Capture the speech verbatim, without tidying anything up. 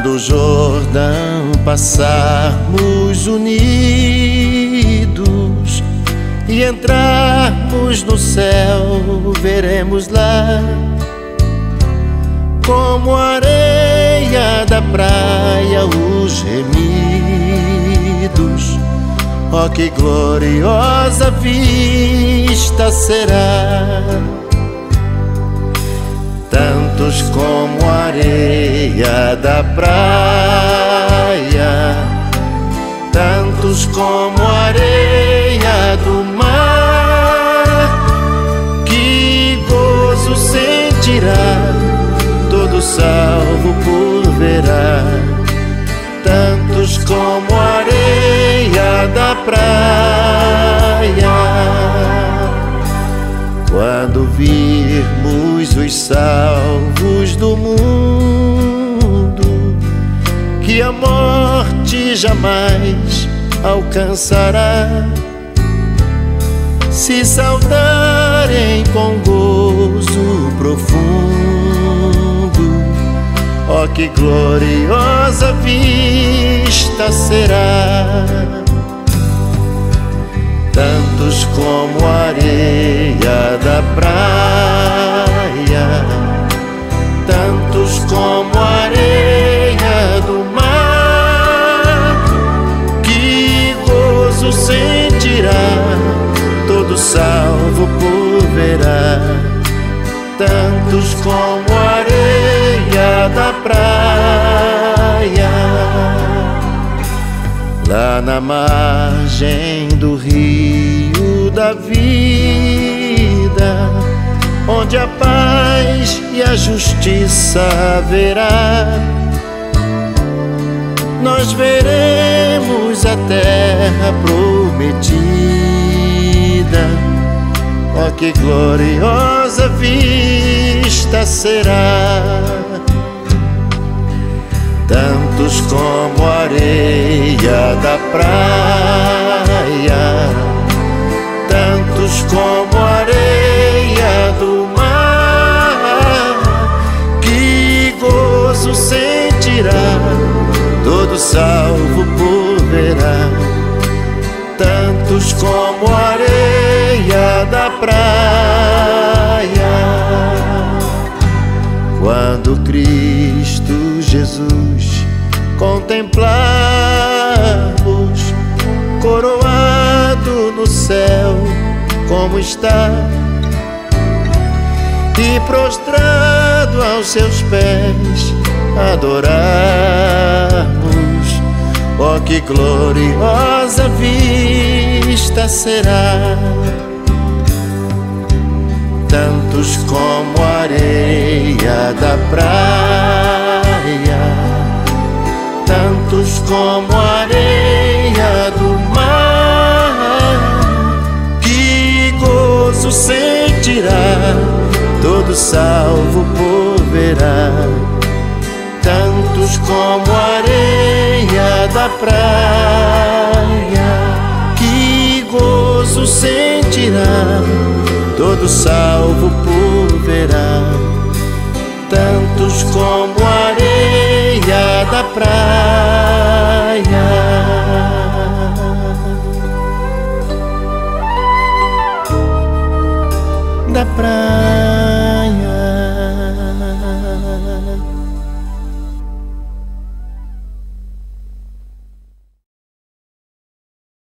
Quando o Jordão passarmos unidos e entrarmos no céu, veremos lá como a areia da praia os remidos. Oh, que gloriosa vista será! Tantos como a areia da praia, tantos como a areia do mar. Que gozo sentirá todo salvo por verá, tantos como a areia da praia. Quando virmos os salvos do mundo, que a morte jamais alcançará, se saudarem com gozo profundo, oh, que gloriosa vista será! Tantos como a areia da praia, tantos como a areia do mar. Que gozo sentirá todo salvo por verá, tantos como a areia da praia. Lá na margem do rio da vida, onde a paz e a justiça haverá, nós veremos a terra prometida. Oh, que gloriosa vista será! Tantos como a areia da praia, tantos como a areia do mar. Que gozo sentirá todo salvo por verá, tantos como a areia da praia. Quando Cristo Jesus contemplarmos, coroado no céu como está, e prostrado aos seus pés adorarmos, oh, que gloriosa vista será! Tantos como a areia da praia, tantos como a areia do mar. Que gozo sentirá todo salvo por verá, tantos como a areia da praia. Que gozo sentirá todo salvo por verá, tantos como a areia da praia. Da praia.